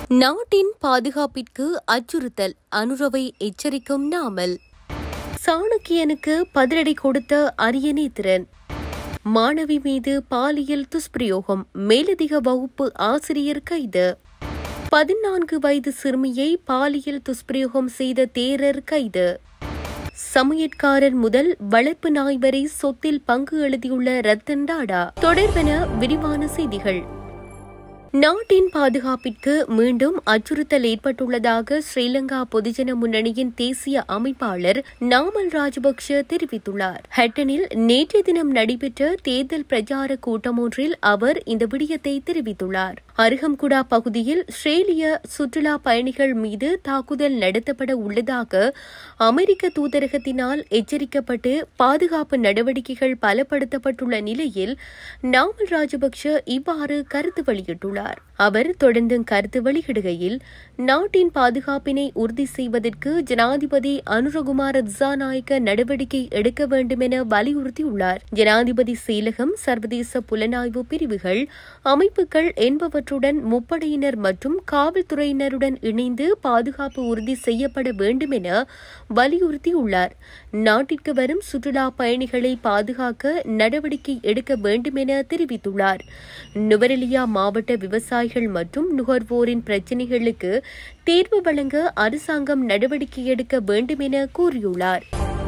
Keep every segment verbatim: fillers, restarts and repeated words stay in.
நாட்டின் பாதுகாப்பிற்கு அச்சுறுத்தல், அனுரவை எச்சரிக்கும் நாமல். சாணக்கியனுக்கு பதிலடி கொடுத்த அரியநேத்திரன். மாணவி மீது பாலியல் துஷ்பிரயோகம், மேலதிக வகுப்பு ஆசிரியர் கைது. பதினான்கு வயது சிறுமியை பாலியல் துஷ்பிரயோகம் செய்த தேரர் கைது. சமையற்காரர் முதல் வளர்ப்பு நாய் வரை சொத்தில் பங்கு எழுதியுள்ள ரத்தன் டாடா. தொடர்பென விரிவான செய்திகள். நாட்டின் பாதுகாப்பிற்கு மீண்டும் அச்சுறுத்தல் ஏற்பட்டுள்ளதாக ஸ்ரீலங்கா பொதுஜன முன்னணியின் தேசிய அமைப்பாளர் நாமல் ராஜபக்ஷ தெரிவித்துள்ளார். ஹட்டனில் நேற்றைய தினம் நடைபெற்ற தேர்தல் பிரச்சார கூட்டம் ஒன்றில் அவர் இந்த விடயத்தை தெரிவித்துள்ளார். அருகம்குடா பகுதியில் ஸ்ரேலிய சுற்றுலா பயணிகள் மீது தாக்குதல் நடத்தப்பட உள்ளதாக அமெரிக்க தூதரகத்தினால் எச்சரிக்கப்பட்டு பாதுகாப்பு நடவடிக்கைகள் பலப்படுத்தப்பட்டுள்ள நிலையில் நாமல் ராஜபக்ஷ இவ்வாறு கருத்து வெளியிட்டுள்ளார். அவர் தொடர்ந்து கருத்து வெளியிடுகையில், நாட்டின் பாதுகாப்பினை உறுதி செய்வதற்கு ஜனாதிபதி அனுரகுமார திசாநாயக்க நடவடிக்கை எடுக்க வேண்டும் என வலியுறுத்தியுள்ளார். ஜனாதிபதி செயலகம், சர்வதேச புலனாய்வு பிரிவுகள், அமைப்புகள் என்பவற்றுடன் முப்படையினர் மற்றும் காவல்துறையினருடன் இணைந்து பாதுகாப்பு உறுதி செய்யப்பட வேண்டும் என வலியுறுத்தியுள்ளார். நாட்டிற்கு வரும் சுற்றுலா பயணிகளை பாதுகாக்க நடவடிக்கை எடுக்க வேண்டும் என தெரிவித்துள்ளார். நுவரெலியா மாவட்ட விவசாயிகள் மற்றும் நுகர்வோரின் பிரச்சினைகளுக்கு தீர்வு வழங்க அரசாங்கம் நடவடிக்கை எடுக்க வேண்டும் என கூறியுள்ளார்.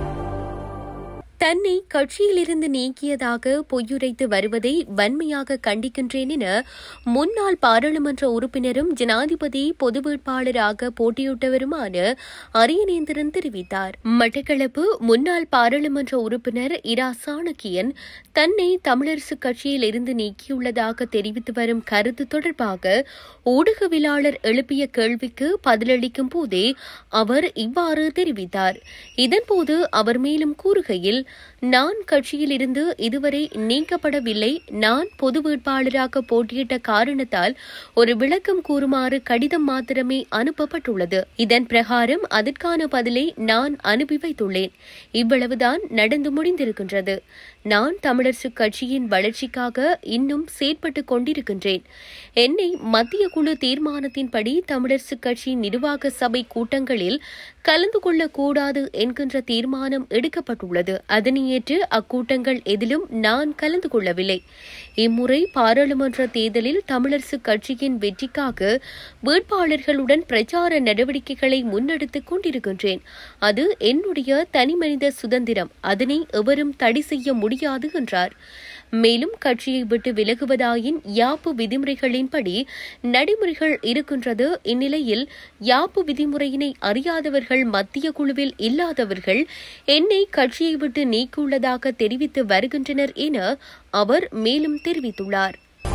தன்னை கட்சியிலிருந்து நீக்கியதாக பொய்யுரைத்து வருவதை வன்மையாக கண்டிக்கின்றேன் என முன்னாள் பாராளுமன்ற உறுப்பினரும் ஜனாதிபதி பொது வேட்பாளராக போட்டியிட்டவருமான அரியநேந்திரன் தெரிவித்தார். மட்டக்களப்பு முன்னாள் பாராளுமன்ற உறுப்பினர் இரா சாணக்கியன் தன்னை தமிழரசுக் கட்சியில் இருந்து நீக்கியுள்ளதாக தெரிவித்து வரும் கருத்து தொடர்பாக ஊடகவியலாளர் எழுப்பிய கேள்விக்கு பதிலளிக்கும் போதே அவர் இவ்வாறு தெரிவித்தார். இதன்போது அவர் மேலும் கூறுகையில், நான் கட்சியில் இருந்து இதுவரை நீக்கப்படவில்லை. நான் பொது வேட்பாளராக போட்டியிட்ட காரணத்தால் ஒரு விளக்கம் கூறுமாறு கடிதம் மாத்திரமே அனுப்பப்பட்டுள்ளது. இதன் பிரகாரம் அதற்கான பதிலை நான் அனுப்பி வைத்துள்ளேன். இவ்வளவுதான் நடந்து முடிந்திருக்கின்றது. நான் தமிழரசுக் கட்சியின் வளர்ச்சிக்காக இன்னும் செயற்பட்டுக் கொண்டிருக்கின்றேன். என்னை மத்திய குழு தீர்மானத்தின்படி தமிழரசுக் கட்சி நிர்வாக சபை கூட்டங்களில் கலந்து கொள்ளக்கூடாது என்கின்ற தீர்மானம் எடுக்கப்பட்டுள்ளது. அதனை ஏற்று அக்கூட்டங்கள் எதிலும் நான் கலந்து கொள்ளவில்லை. இம்முறை பாராளுமன்ற தேர்தலில் தமிழரசுக் கட்சியின் வெற்றிக்காக வேட்பாளர்களுடன் பிரச்சார நடவடிக்கைகளை முன்னெடுத்துக் கொண்டிருக்கின்றேன். அது என்னுடைய தனிமனித சுதந்திரம். அதனை எவரும் தடை செய்ய முடியாது என்றார். மேலும் கட்சியை விட்டு விலகுவதாயின் யாப்பு விதிமுறைகளின்படி நடைமுறைகள் இருக்கின்றது. இந்நிலையில் யாப்பு விதிமுறையினை அறியாதவர்கள், மத்திய குழுவில் இல்லாதவர்கள் என்னை கட்சியை விட்டு நீக்கியுள்ளதாக தெரிவித்து வருகின்றனர் என அவர் மேலும் தெரிவித்துள்ளார்.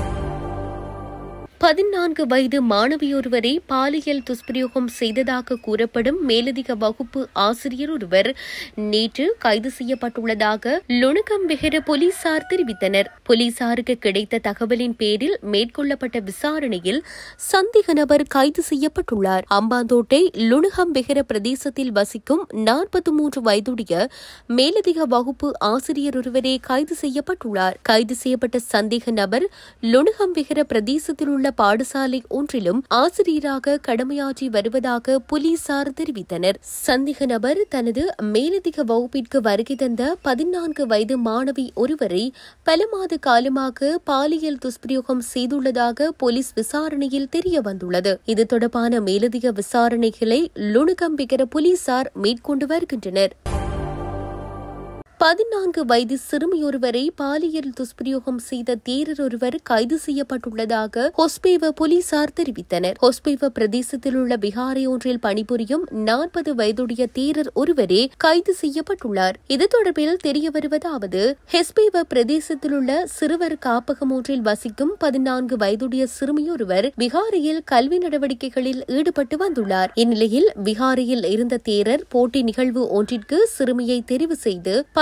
பதினான்கு வயது மாணவியொருவரை பாலியல் துஷ்பிரயோகம் செய்ததாக கூறப்படும் மேலதிக வகுப்பு ஆசிரியர் ஒருவர் நேற்று கைது செய்யப்பட்டுள்ளதாக லுணுகம்பெஹர போலீசார் தெரிவித்தனர். போலீசாருக்கு கிடைத்த தகவலின் பேரில் மேற்கொள்ளப்பட்ட விசாரணையில் சந்தேக நபர் கைது செய்யப்பட்டுள்ளார். அம்பாந்தோட்டை லுணுகம்பெஹர பிரதேசத்தில் வசிக்கும் நாற்பத்தி மூன்று வயதுடைய மேலதிக வகுப்பு ஆசிரியர் ஒருவரே கைது செய்யப்பட்டுள்ளார். கைது செய்யப்பட்ட சந்தேக நபர் லுணுகம்பெஹர பிரதேசத்தில் உள்ள பாடசாலை ஒன்றிலும் ஆசிரியராக கடமையாற்றி வருவதாக போலீசார் தெரிவித்தனர். சந்தேக நபர் தனது மேலதிக வகுப்பிற்கு வருகை தந்த பதினான்கு வயது மாணவி ஒருவரை பல மாத காலமாக பாலியல் துஷ்பிரயோகம் செய்துள்ளதாக போலீஸ் விசாரணையில் தெரிய வந்துள்ளது. இது தொடர்பான மேலதிக விசாரணைகளை லுணுகம்பெஹர போலீசார் மேற்கொண்டு வருகின்றனர். பதினான்கு வயது சிறுமியொருவரை பாலியல் துஷ்பிரயோகம் செய்த தேரர் ஒருவர் கைது செய்யப்பட்டுள்ளதாக ஹொஸ்பேவ போலீசார் தெரிவித்தனர். ஹொஸ்பேவ பிரதேசத்தில் உள்ள பிகாரை ஒன்றில் பணிபுரியும் நாற்பது வயதுடைய தேரர் ஒருவரே கைது செய்யப்பட்டுள்ளார். இது தொடர்பில் தெரிய வருவதாவது, ஹெஸ்பேவ பிரதேசத்தில் உள்ள சிறுவர் காப்பகம் ஒன்றில் வசிக்கும் பதினான்கு வயதுடைய சிறுமியொருவர் பிகாரியில் கல்வி நடவடிக்கைகளில் ஈடுபட்டு வந்துள்ளார். இந்நிலையில் பிகாரியில் இருந்த தேரர் போட்டி நிகழ்வு ஒன்றிற்கு சிறுமியை தெரிவு செய்து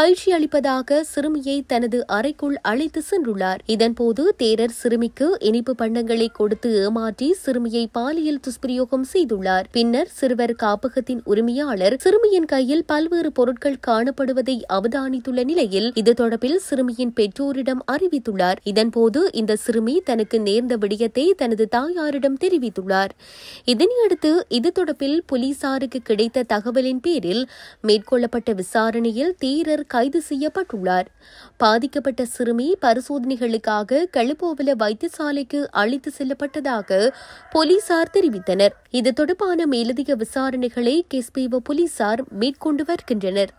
பயிற்சி அளிப்பதாக சிறுமியை தனது அறைக்குள் அழைத்து சென்றுள்ளார். இதன்போது தேரர் சிறுமிக்கு இனிப்பு பண்டங்களை கொடுத்து ஏமாற்றி சிறுமியை பாலியல் துஷ்பிரயோகம் செய்துள்ளார். பின்னர் சிறுவர் காப்பகத்தின் உரிமையாளர் சிறுமியின் கையில் பல்வேறு பொருட்கள் காணப்படுவதை அவதானித்துள்ள நிலையில் இது தொடர்பில் சிறுமியின் பெற்றோரிடம் அறிவித்துள்ளார். இதன்போது இந்த சிறுமி தனக்கு நேர்ந்த விடயத்தை தனது தாயாரிடம் தெரிவித்துள்ளார். இதனையடுத்து இது தொடர்பில் போலீசாருக்கு கிடைத்த தகவலின் பேரில் மேற்கொள்ளப்பட்ட விசாரணையில் தேரர் கைது செய்யப்பட்டுள்ளார். பாதிக்கப்பட்ட சிறுமி பரிசோதனைகளுக்காக களுபோவல வைத்தியசாலைக்கு அழைத்து செல்லப்பட்டதாக போலீசார் தெரிவித்தனர். இது தொடர்பான மேலதிக விசாரணைகளை கெஸ்பேவ போலீசார் மேற்கொண்டு வருகின்றனர்.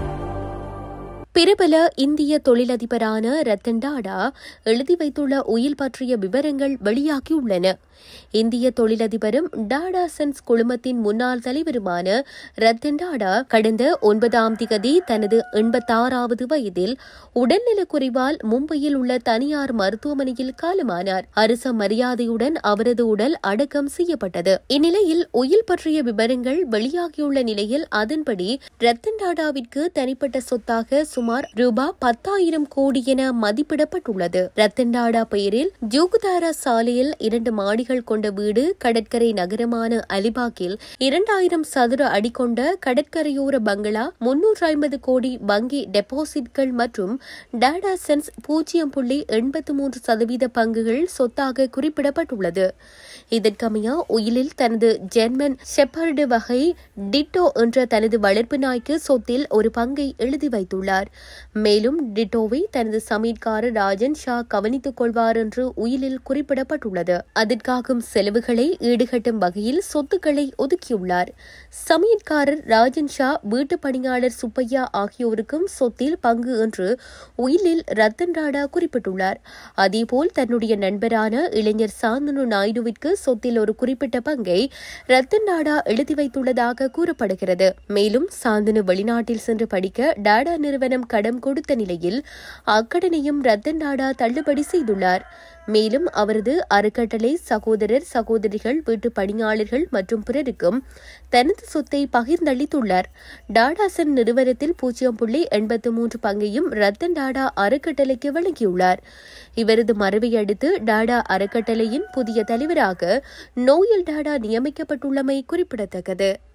பிரபல இந்திய தொழிலதிபரான ரத்தன் டாடா எழுதி வைத்துள்ள உயில் பற்றிய விவரங்கள் வெளியாகியுள்ளன. இந்திய தொழிலதிபரும் டாடா சன்ஸ் குழுமத்தின் முன்னாள் தலைவருமான ரத்தன் டாடா கடந்த ஒன்பதாம் திகதி தனது எண்பத்தாறாவது வயதில் உடல்நலக்குறைவால் மும்பையில் உள்ள தனியார் மருத்துவமனையில் காலமானார். அரச மரியாதையுடன் அவரது உடல் அடக்கம் செய்யப்பட்டது. இந்நிலையில் உயில் பற்றிய விவரங்கள் வெளியாகியுள்ள நிலையில் அதன்படி ரத்தன் டாடாவிற்கு தனிப்பட்ட சொத்தாக சுமார் ரூபாய் பத்தாயிரம் கோடி என மதிப்பிடப்பட்டுள்ளது. ரத்தன் டாடா பெயரில் ஜூகுதாரா சாலையில் இரண்டு மாடிகள் கொண்ட வீடு, கடற்கரை நகரமான அலிபாகில் இரண்டாயிரம் சதுர அடி கொண்ட கடற்கரையோர பங்களா, முன்னூற்று ஐம்பது கோடி வங்கி டெபாசிட்கள் மற்றும் டாடா சன்ஸ் பூஜ்ஜியம் புள்ளி எண்பத்தி மூன்று சதவீத பங்குகள் சொத்தாக குறிப்பிடப்பட்டுள்ளது. இதற்கமைய உயிலில் தனது ஜெர்மன் ஷெப்பர்டு வகை டிட்டோ என்ற தனது வளர்ப்பு நாய்க்கு சொத்தில் ஒரு பங்கை எழுதி வைத்துள்ளார். மேலும் டிட்டோவை தனது சமீட்காரர் ராஜன் ஷா கவனித்துக் கொள்வார் என்று உயிலில் குறிப்பிடப்பட்டுள்ளது. அதற்காகும் செலவுகளை ஈடுகட்டும் வகையில் சொத்துக்களை ஒதுக்கியுள்ளார். சமீட்காரர் ராஜன் ஷா, வீட்டு பணியாளர் சுப்பையா ஆகியோருக்கும் சொத்தில் பங்கு என்று உயிலில் ரத்தன் டாடா குறிப்பிட்டுள்ளார். அதேபோல் தன்னுடைய நண்பரான இளைஞர் சாந்தனு நாயுடுவிற்கு சொத்தில் ஒரு குறிப்பிட்ட பங்கை ரத்தன் டாடா எழுதி வைத்துள்ளதாக கூறப்படுகிறது. மேலும் சாந்தனு வெளிநாட்டில் சென்று படிக்க டாடா நிறுவனம் கடன் கொடுத்த நிலையில் அக்கடனையும் ரத்தன் டாடா தள்ளுபடி செய்துள்ளார். மேலும் அவரது அறக்கட்டளை சகோதரர், சகோதரிகள், வீட்டு பணியாளர்கள் மற்றும் பிறருக்கும் தனது சொத்தை பகிர்ந்தளித்துள்ளார். டாடாசன் நிறுவனத்தில் பூஜ்ஜியம் புள்ளி எண்பத்தி மூன்று பங்கையும் ரத்தன் டாடா அறக்கட்டளைக்கு வழங்கியுள்ளார். இவரது மறைவை அடுத்து டாடா அறக்கட்டளையின் புதிய தலைவராக நோயல் டாடா நியமிக்கப்பட்டுள்ளமை குறிப்பிடத்தக்கது.